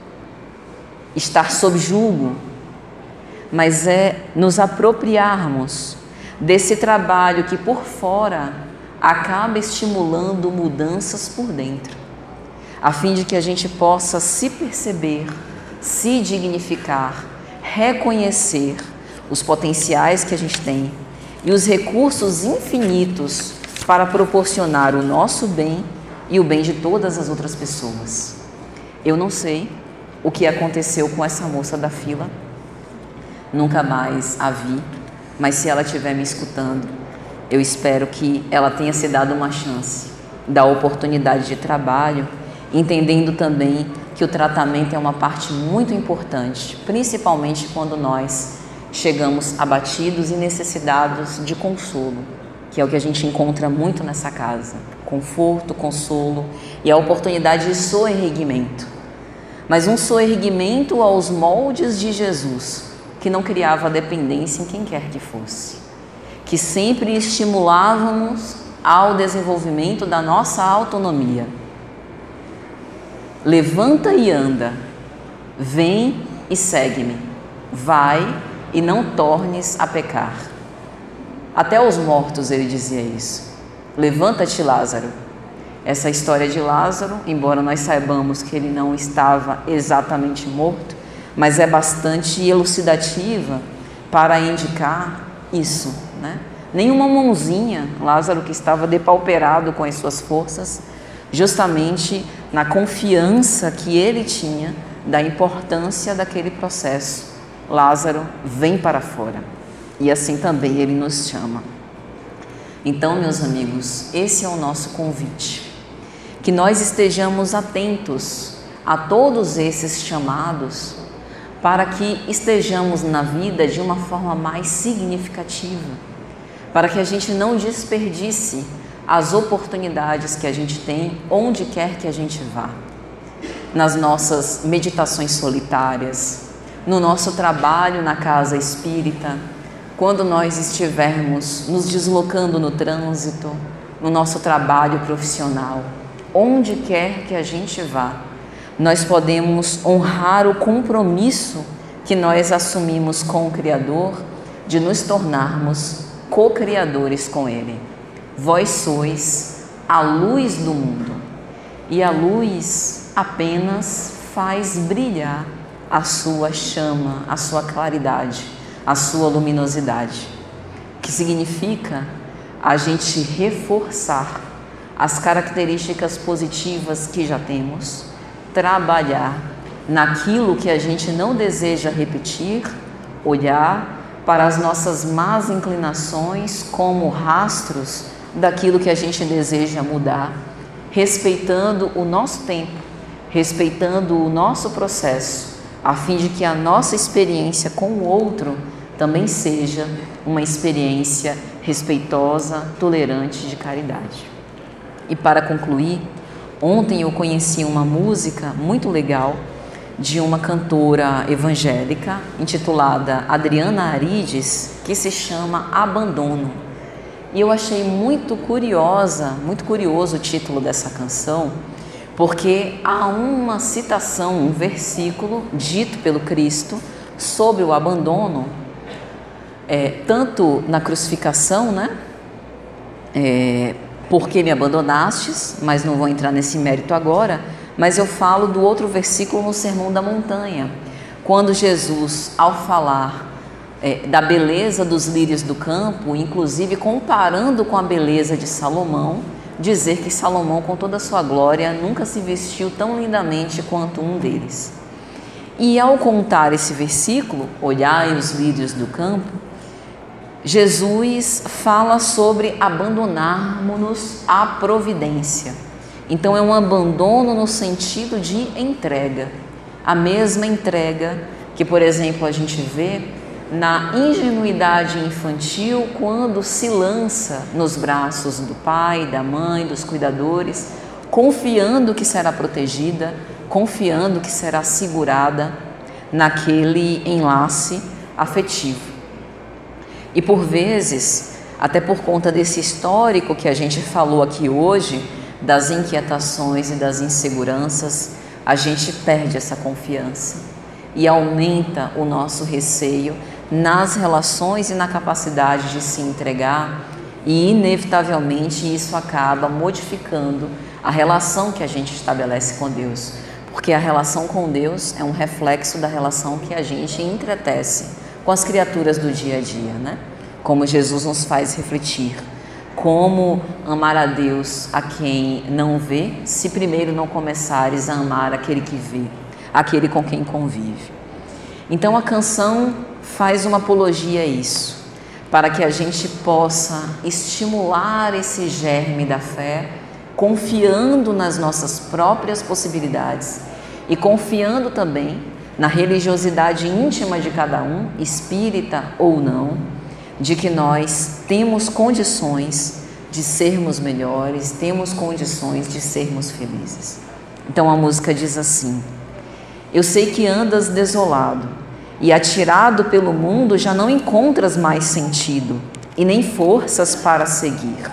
estar sob jugo, mas é nos apropriarmos desse trabalho que por fora acaba estimulando mudanças por dentro, a fim de que a gente possa se perceber, se dignificar, reconhecer os potenciais que a gente tem e os recursos infinitos para proporcionar o nosso bem e o bem de todas as outras pessoas. Eu não sei o que aconteceu com essa moça da fila, nunca mais a vi, mas se ela estiver me escutando, eu espero que ela tenha se dado uma chance da oportunidade de trabalho, entendendo também que o tratamento é uma parte muito importante, principalmente quando nós chegamos abatidos e necessitados de consolo, que é o que a gente encontra muito nessa casa. Conforto, consolo e a oportunidade de soerguimento. mas um soerguimento aos moldes de Jesus, que não criava dependência em quem quer que fosse, que sempre estimulávamos ao desenvolvimento da nossa autonomia. Levanta e anda, vem e segue-me, vai e não tornes a pecar. Até aos mortos ele dizia isso. Levanta-te, Lázaro. Essa história de Lázaro, embora nós saibamos que ele não estava exatamente morto, mas é bastante elucidativa para indicar isso, né? Nenhuma mãozinha, Lázaro que estava depauperado com as suas forças, justamente na confiança que ele tinha da importância daquele processo. Lázaro, vem para fora. E assim também ele nos chama. Então, meus amigos, esse é o nosso convite. Que nós estejamos atentos a todos esses chamados para que estejamos na vida de uma forma mais significativa, para que a gente não desperdice as oportunidades que a gente tem onde quer que a gente vá, nas nossas meditações solitárias, no nosso trabalho na casa espírita, quando nós estivermos nos deslocando no trânsito, no nosso trabalho profissional, onde quer que a gente vá, nós podemos honrar o compromisso que nós assumimos com o Criador de nos tornarmos co-criadores com Ele. Vós sois a luz do mundo, e a luz apenas faz brilhar a sua chama, a sua claridade, a sua luminosidade, que significa a gente reforçar as características positivas que já temos, trabalhar naquilo que a gente não deseja repetir, olhar para as nossas más inclinações como rastros daquilo que a gente deseja mudar, respeitando o nosso tempo, respeitando o nosso processo, a fim de que a nossa experiência com o outro também seja uma experiência respeitosa, tolerante, de caridade. E para concluir, ontem eu conheci uma música muito legal de uma cantora evangélica intitulada Adriana Arides, que se chama Abandono. E eu achei muito curiosa, muito curioso o título dessa canção, porque há uma citação, um versículo dito pelo Cristo sobre o abandono, é, tanto na crucificação, né? É, porque me abandonastes, mas não vou entrar nesse mérito agora, mas eu falo do outro versículo no Sermão da Montanha, quando Jesus, ao falar é, da beleza dos lírios do campo, inclusive comparando com a beleza de Salomão, dizer que Salomão, com toda a sua glória, nunca se vestiu tão lindamente quanto um deles. E ao contar esse versículo, olhai os lírios do campo, Jesus fala sobre abandonarmos-nos à providência. Então é um abandono no sentido de entrega, a mesma entrega que, por exemplo, a gente vê na ingenuidade infantil quando se lança nos braços do pai, da mãe, dos cuidadores, confiando que será protegida, confiando que será segurada naquele enlace afetivo. E por vezes, até por conta desse histórico que a gente falou aqui hoje, das inquietações e das inseguranças, a gente perde essa confiança e aumenta o nosso receio nas relações e na capacidade de se entregar, e inevitavelmente isso acaba modificando a relação que a gente estabelece com Deus, porque a relação com Deus é um reflexo da relação que a gente entretece com as criaturas do dia a dia, né? Como Jesus nos faz refletir. Como amar a Deus a quem não vê, se primeiro não começares a amar aquele que vê, aquele com quem convive. Então a canção faz uma apologia a isso, para que a gente possa estimular esse germe da fé, confiando nas nossas próprias possibilidades e confiando também na religiosidade íntima de cada um, espírita ou não, de que nós temos condições de sermos melhores, temos condições de sermos felizes. Então a música diz assim: Eu sei que andas desolado e atirado pelo mundo já não encontras mais sentido e nem forças para seguir.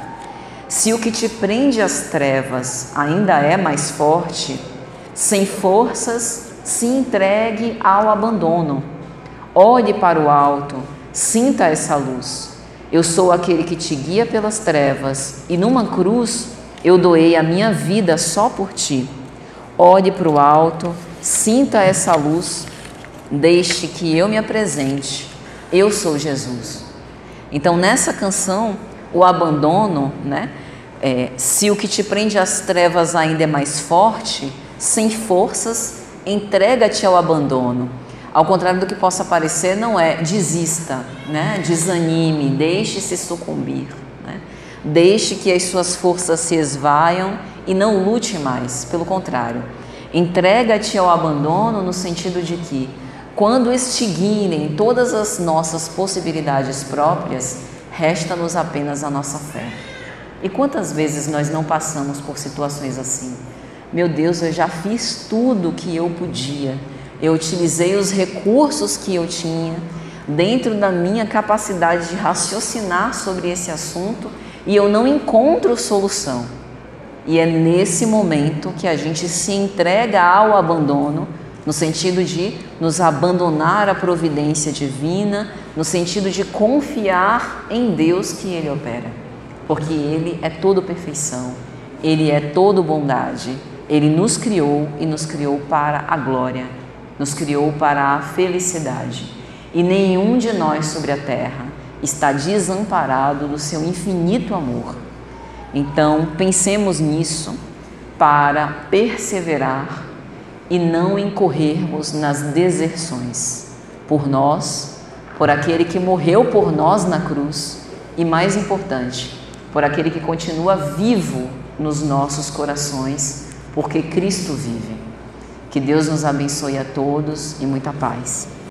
Se o que te prende às trevas ainda é mais forte, sem forças, se entregue ao abandono. Olhe para o alto, sinta essa luz. Eu sou aquele que te guia pelas trevas e numa cruz eu doei a minha vida só por ti. Olhe para o alto, sinta essa luz, deixe que eu me apresente. Eu sou Jesus. Então, nessa canção, o abandono, né? É, se o que te prende às trevas ainda é mais forte, sem forças, entrega-te ao abandono. Ao contrário do que possa parecer, não é desista, né? Desanime, deixe-se sucumbir, né? Deixe que as suas forças se esvaiam e não lute mais. Pelo contrário, entrega-te ao abandono no sentido de que, quando extinguirem todas as nossas possibilidades próprias, resta-nos apenas a nossa fé. E quantas vezes nós não passamos por situações assim? Meu Deus, eu já fiz tudo o que eu podia. Eu utilizei os recursos que eu tinha dentro da minha capacidade de raciocinar sobre esse assunto e eu não encontro solução. E é nesse momento que a gente se entrega ao abandono, no sentido de nos abandonar à providência divina, no sentido de confiar em Deus que Ele opera. Porque Ele é todo perfeição, Ele é todo bondade, Ele nos criou e nos criou para a glória, nos criou para a felicidade. E nenhum de nós sobre a terra está desamparado do seu infinito amor. Então, pensemos nisso para perseverar e não incorrermos nas deserções, por nós, por aquele que morreu por nós na cruz e, mais importante, por aquele que continua vivo nos nossos corações, porque Cristo vive. Que Deus nos abençoe a todos e muita paz.